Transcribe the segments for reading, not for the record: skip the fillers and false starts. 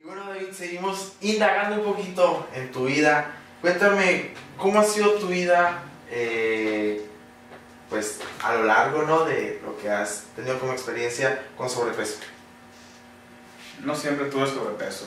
Y bueno, David, seguimos indagando un poquito en tu vida. Cuéntame, ¿cómo ha sido tu vida, pues, a lo largo, ¿no?, de lo que has tenido como experiencia con sobrepeso? No siempre tuve sobrepeso.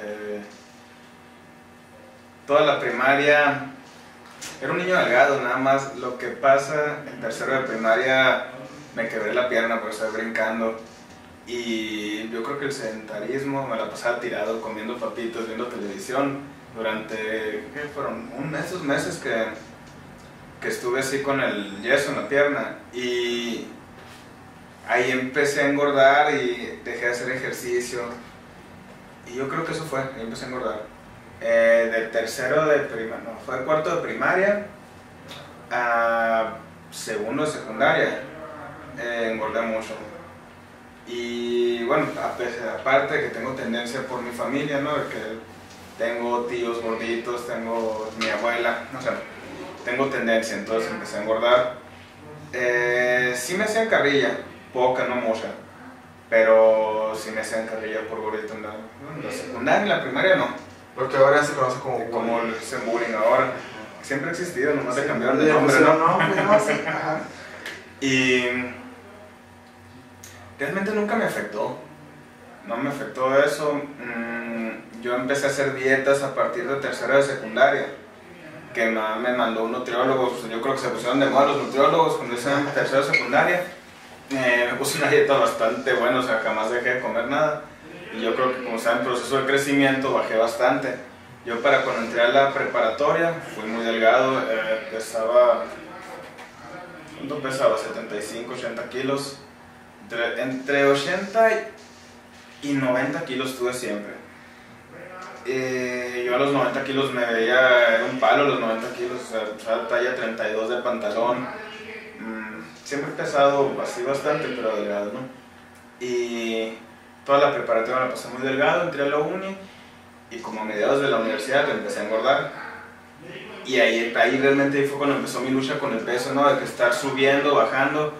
Toda la primaria era un niño delgado, nada más. Lo que pasa, en tercero de primaria me quebré la pierna por estar brincando. Y yo creo que el sedentarismo, me la pasaba tirado comiendo papitas, viendo televisión durante, ¿qué fueron? Esos meses que estuve así con el yeso en la pierna. Y ahí empecé a engordar y dejé de hacer ejercicio. Y yo creo que eso fue, ahí empecé a engordar. Del tercero de primaria, no, fue cuarto de primaria a segundo de secundaria, engordé mucho. Y bueno, aparte de que tengo tendencia por mi familia, ¿no? De que tengo tíos gorditos, tengo mi abuela, no sé, tengo tendencia, entonces empecé a engordar. Sí me hacían carrilla, poca, no mucha, pero sí me hacían carrilla por gordito en la secundaria, en la primaria no. Porque ahora se conoce como bullying. Como el bullying ahora. Siempre ha existido, nomás le cambiaron de nombre, ¿no? Y realmente nunca me afectó. No me afectó eso. Yo empecé a hacer dietas a partir de tercera de secundaria. Que me mandó un nutriólogo. Pues yo creo que se pusieron de moda los nutriólogos cuando estaba en tercera de secundaria. Me puse una dieta bastante buena, o sea, jamás dejé de comer nada. Y yo creo que como estaba en proceso de crecimiento bajé bastante. Yo para cuando entré a la preparatoria fui muy delgado, pesaba, ¿cuánto pesaba? 75, 80 kilos. Entre 80 y 90 kilos tuve siempre. Yo a los 90 kilos me veía, era un palo los 90 kilos, o sea, talla 32 de pantalón. Siempre he pesado así bastante, pero delgado, ¿no? Y toda la preparatoria la pasé muy delgado, entré a la uni y como a mediados de la universidad empecé a engordar. Y ahí realmente fue cuando empezó mi lucha con el peso, ¿no? De que estar subiendo, bajando.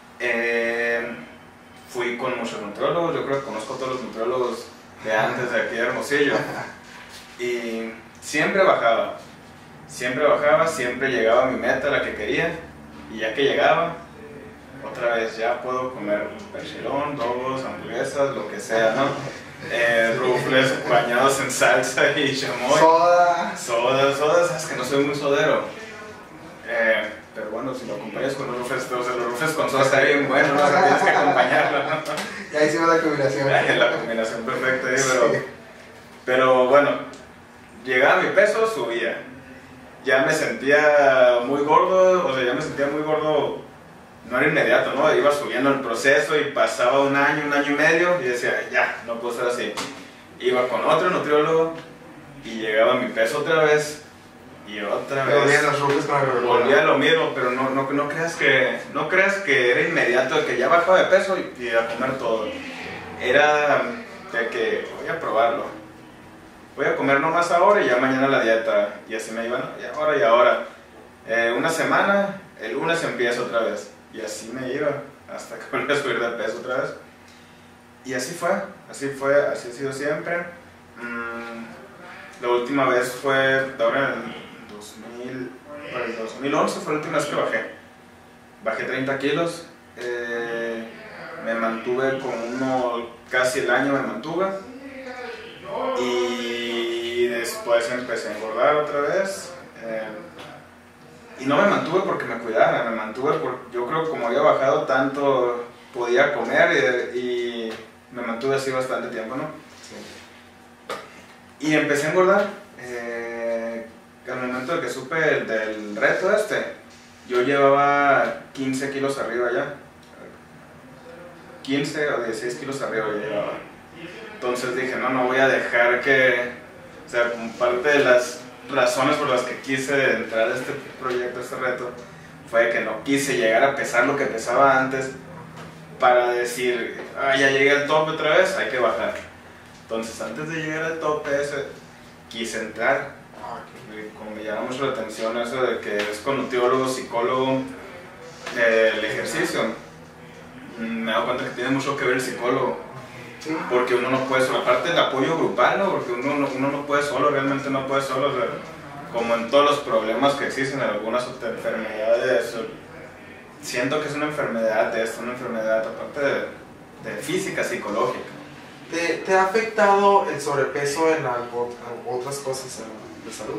Fui con muchos nutriólogos, yo creo que conozco a todos los nutriólogos de antes de aquí de Hermosillo. Y siempre bajaba, siempre llegaba a mi meta, la que quería. Y ya que llegaba, otra vez ya puedo comer percherón, dogos, hamburguesas, lo que sea, ¿no? Rufles bañados en salsa y chamoy. Soda, sabes que no soy muy sodero. Pero bueno, si lo acompañas con los rufles, los rufles con soda está bien bueno, ¿no? O sea, tienes que acompañarlo, ¿no? Ya hicimos la combinación. La combinación perfecta ahí, pero bueno, llegaba mi peso, subía. Ya me sentía muy gordo, no era inmediato, ¿no? Iba subiendo el proceso y pasaba un año y medio y decía, ya, no puedo ser así. Iba con otro nutriólogo y llegaba a mi peso otra vez y otra vez. Volvía a lo mismo, pero no creas que era inmediato, de que ya bajaba de peso y a comer todo. Era de que voy a probarlo. Voy a comer nomás ahora y ya mañana la dieta. Y así me iba, ¿no? Y ahora. Una semana, el lunes empiezo otra vez. Y así me iba, hasta que volví a subir de peso otra vez. Y así ha sido siempre. La última vez fue, ahora en el 2011 fue la última vez que bajé. Bajé 30 kilos, me mantuve casi el año me mantuve. Y después empecé a engordar otra vez. Y no me mantuve porque me cuidara, me mantuve porque yo creo que como había bajado tanto podía comer y me mantuve así bastante tiempo, ¿no? Sí. Y empecé a engordar. Al momento de que supe del reto yo llevaba 15 kilos arriba ya. 15 o 16 kilos arriba ya llevaba. Entonces dije, no voy a dejar que, o sea, como parte de las razones por las que quise entrar a este proyecto, a este reto, fue que no quise llegar a pesar lo que pesaba antes para decir, ya llegué al tope otra vez, hay que bajar. Entonces antes de llegar al tope quise entrar. Como me llama mucho la atención eso de que es con nutriólogo, psicólogo, el ejercicio. Me he dado cuenta que tiene mucho que ver el psicólogo. Sí. Porque uno no puede solo, aparte del apoyo grupal, ¿no? Porque uno no puede solo, realmente no puede solo, o sea, como en todos los problemas que existen, en algunas enfermedades, siento que es una enfermedad una enfermedad aparte de física, psicológica. ¿Te ha afectado el sobrepeso en otras cosas de salud?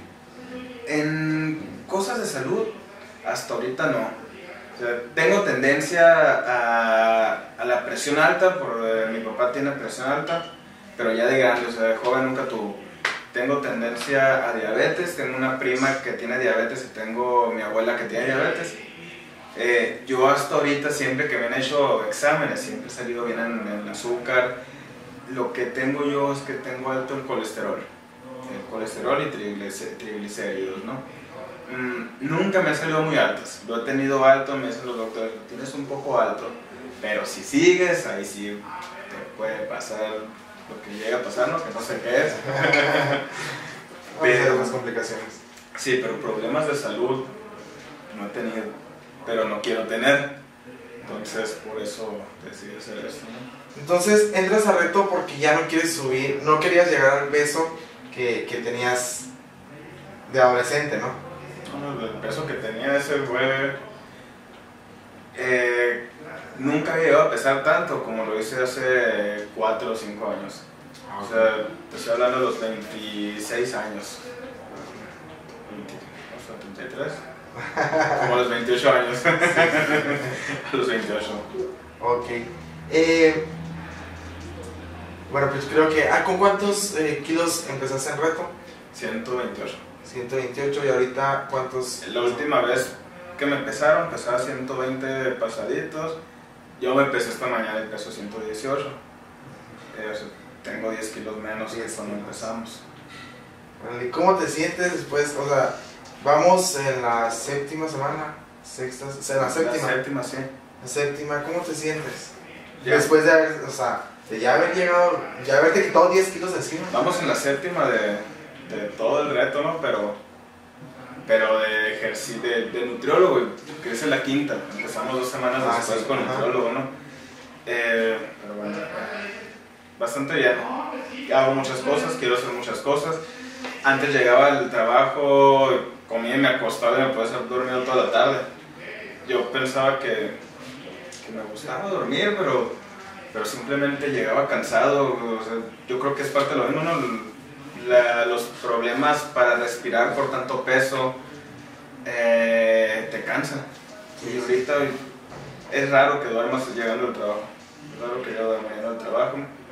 En cosas de salud, hasta ahorita no. O sea, tengo tendencia a la presión alta, mi papá tiene presión alta, pero ya de grande, o sea, de joven nunca tuvo. Tengo tendencia a diabetes, tengo una prima que tiene diabetes y tengo mi abuela que tiene diabetes. Yo hasta ahorita, siempre que me han hecho exámenes, siempre he salido bien en el azúcar. Lo que tengo yo es que tengo alto el colesterol y triglicéridos, ¿no? Nunca me han salido muy altos, lo he tenido alto, me dicen los doctores, lo tienes un poco alto, pero si sigues, ahí sí te puede pasar lo que llega a pasar, ¿no? Que no sé qué es. Pero las complicaciones. Sí, pero problemas de salud no he tenido, pero no quiero tener, entonces por eso decidí hacer esto, ¿no? Entonces entras a reto porque ya no quieres subir, no querías llegar al peso que tenías de adolescente, ¿no? No, el peso que tenía ese fue... nunca había llegado a pesar tanto como lo hice hace 4 o 5 años. O sea, te estoy hablando de los 26 años. O sea, 33. Como a los 28 años. A los 28. Ok. Bueno, pues creo que... ¿con cuántos kilos empezaste en reto? 128. 128, y ahorita ¿cuántos? La última vez que me pesaba 120 pasaditos. Yo me pesé esta mañana y peso 118. O sea, tengo 10 kilos menos que cuando empezamos. Bueno, ¿y cómo te sientes después? O sea, vamos en la séptima semana, sexta, o sea, la séptima. La séptima, sí. La séptima, ¿cómo te sientes? Ya. Después de haber, o sea, de ya haber llegado, ya haberte quitado 10 kilos de encima. Vamos en la séptima de todo el reto, ¿no? Pero de nutriólogo, que es en la quinta. Empezamos 2 semanas después, sí, con nutriólogo, ¿no? Pero bueno, bastante bien. Hago muchas cosas, quiero hacer muchas cosas. Antes llegaba al trabajo, comía y me acostaba y me podía estar dormido toda la tarde. Yo pensaba que me gustaba dormir, pero simplemente llegaba cansado. O sea, yo creo que es parte de lo mismo, ¿no? Los problemas para respirar por tanto peso te cansan. Y ahorita es raro que duermas llegando al trabajo. Es raro que yo duerma llegando al trabajo.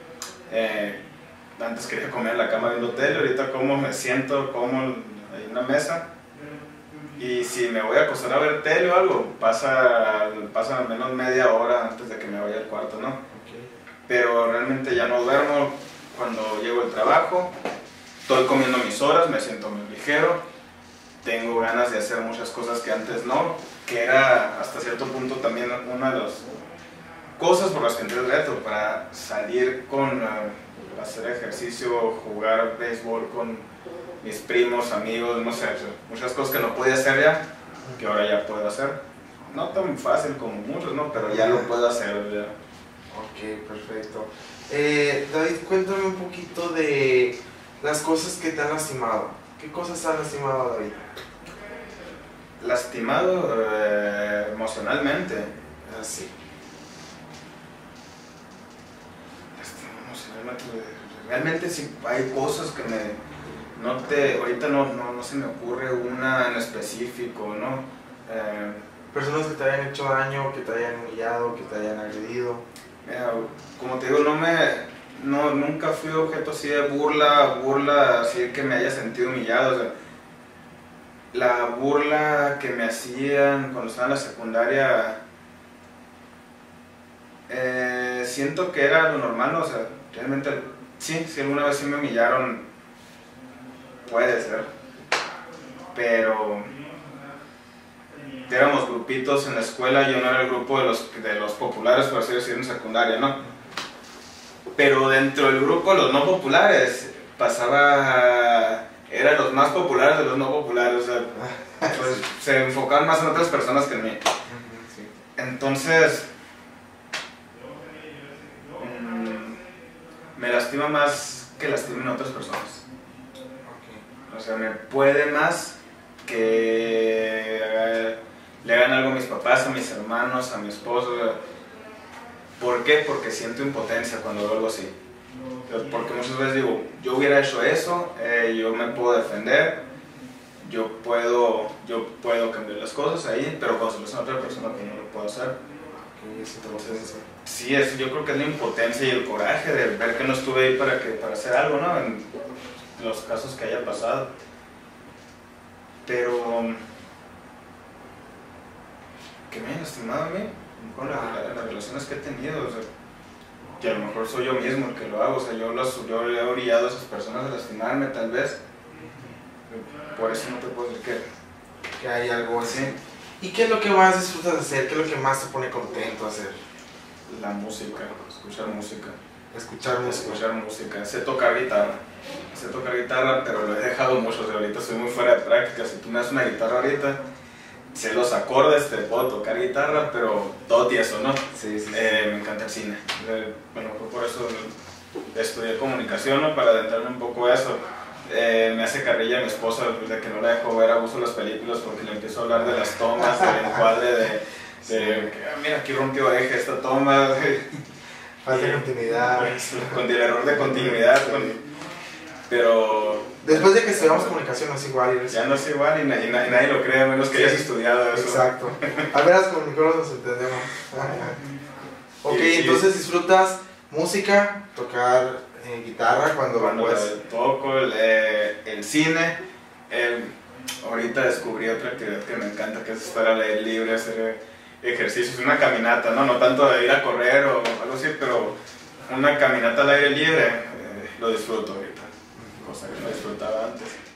Antes quería comer en la cama viendo tele, ahorita como me siento, como en una mesa. Y si me voy a acostar a ver tele o algo, pasa al menos media hora antes de que me vaya al cuarto, ¿no? Okay. Pero realmente ya no duermo cuando llego al trabajo. Estoy comiendo mis horas, me siento muy ligero, tengo ganas de hacer muchas cosas que antes no, que era hasta cierto punto también una de las cosas por las que entré el reto, para salir hacer ejercicio, jugar béisbol con mis primos, amigos, no sé, muchas cosas que no podía hacer ya, que ahora ya puedo hacer. No tan fácil como muchos, ¿no? Pero ya lo puedo hacer ya. Ok, perfecto. David, cuéntame un poquito de las cosas que te han lastimado. ¿Qué cosas te han lastimado, David? Lastimado emocionalmente. Sí. Realmente sí hay cosas que ahorita no se me ocurre una en específico, ¿no? Personas que te hayan hecho daño, que te hayan humillado, que te hayan agredido. Como te digo, nunca fui objeto así de burla, así que me haya sentido humillado. O sea, la burla que me hacían cuando estaba en la secundaria, siento que era lo normal, ¿no? O sea, realmente, sí, si alguna vez sí me humillaron, puede ser, pero éramos grupitos en la escuela, yo no era el grupo de los populares, por así decirlo, en secundaria, ¿no? Pero dentro del grupo de los no populares, eran los más populares de los no populares, o sea, pues, se enfocaban más en otras personas que en mí. me lastima más que lastimen a otras personas. Ok. O sea, me puede más que le hagan algo a mis papás, a mis hermanos, a mi esposo. ¿Por qué? Porque siento impotencia cuando veo algo así. Porque muchas veces digo, yo hubiera hecho eso, yo me puedo defender, yo puedo cambiar las cosas ahí, pero cuando se lo hace a otra persona que no lo puedo hacer. Entonces, sí, yo creo que es la impotencia y el coraje de ver que no estuve ahí para hacer algo, ¿no? En los casos que haya pasado. Pero, que me haya lastimado a mí con las relaciones que he tenido, o sea, que a lo mejor soy yo mismo el que lo hago, o sea, yo le he orillado a esas personas a lastimarme tal vez, por eso no te puedo decir que hay algo así. ¿Y qué es lo que más disfrutas de hacer? ¿Qué es lo que más te pone contento hacer? La música, escuchar música. Escuchar música. Sé tocar guitarra, pero lo he dejado mucho, o sea, ahorita estoy muy fuera de práctica. Si tú me das una guitarra ahorita, sé los acordes, te puedo tocar guitarra, pero todo tieso, ¿no? Sí. Me encanta el cine. Bueno, por eso estudié comunicación, ¿no? Para adentrarme un poco a eso. Me hace carrilla mi esposa de que no la dejo ver a gusto las películas porque le empiezo a hablar de las tomas, del encuadre, mira, aquí rompió eje esta toma. Falta de continuidad. Con el error de continuidad, pero... Después de que estudiamos comunicación no es igual. Ya no es igual y nadie lo cree, a menos que hayas estudiado eso. Exacto. A ver, las comunicadoras nos entendemos. Ok, entonces disfrutas música, tocar guitarra cuando puedes. Toco, el cine. Ahorita descubrí otra actividad que me encanta, que es estar al aire libre, hacer ejercicios, una caminata, no tanto de ir a correr o algo así, pero una caminata al aire libre, lo disfruto ahorita, cosa que no disfrutaba antes.